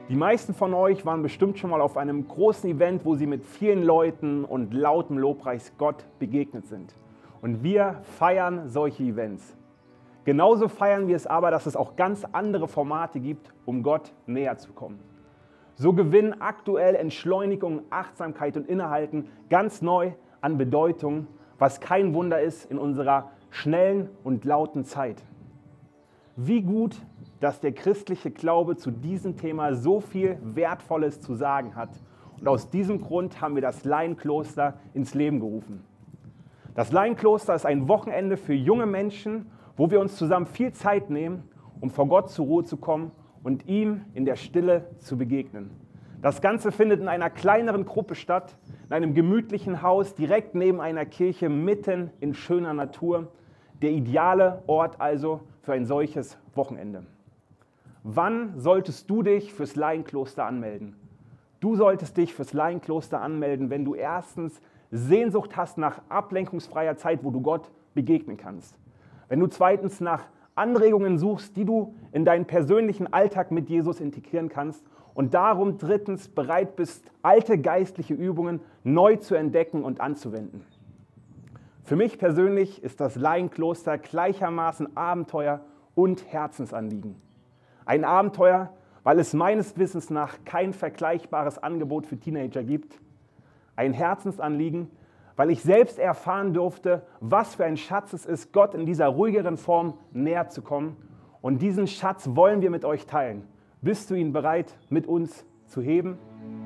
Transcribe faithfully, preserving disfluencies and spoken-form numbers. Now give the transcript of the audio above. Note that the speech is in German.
Die meisten von euch waren bestimmt schon mal auf einem großen Event, wo sie mit vielen Leuten und lautem Lobpreis Gott begegnet sind. Und wir feiern solche Events. Genauso feiern wir es aber, dass es auch ganz andere Formate gibt, um Gott näher zu kommen. So gewinnen aktuell Entschleunigung, Achtsamkeit und Innehalten ganz neu an Bedeutung, was kein Wunder ist in unserer schnellen und lauten Zeit. Wie gut, dass der christliche Glaube zu diesem Thema so viel Wertvolles zu sagen hat. Und aus diesem Grund haben wir das Laienkloster ins Leben gerufen. Das Laienkloster ist ein Wochenende für junge Menschen, wo wir uns zusammen viel Zeit nehmen, um vor Gott zur Ruhe zu kommen und ihm in der Stille zu begegnen. Das Ganze findet in einer kleineren Gruppe statt, in einem gemütlichen Haus direkt neben einer Kirche mitten in schöner Natur. Der ideale Ort also für ein solches Wochenende. Wann solltest du dich fürs Laienkloster anmelden? Du solltest dich fürs Laienkloster anmelden, wenn du erstens Sehnsucht hast nach ablenkungsfreier Zeit, wo du Gott begegnen kannst. Wenn du zweitens nach Anregungen suchst, die du in deinen persönlichen Alltag mit Jesus integrieren kannst und darum drittens bereit bist, alte geistliche Übungen neu zu entdecken und anzuwenden. Für mich persönlich ist das Laienkloster gleichermaßen Abenteuer und Herzensanliegen. Ein Abenteuer, weil es meines Wissens nach kein vergleichbares Angebot für Teenager gibt. Ein Herzensanliegen, weil ich selbst erfahren durfte, was für ein Schatz es ist, Gott in dieser ruhigeren Form näher zu kommen. Und diesen Schatz wollen wir mit euch teilen. Bist du ihn bereit, mit uns zu heben?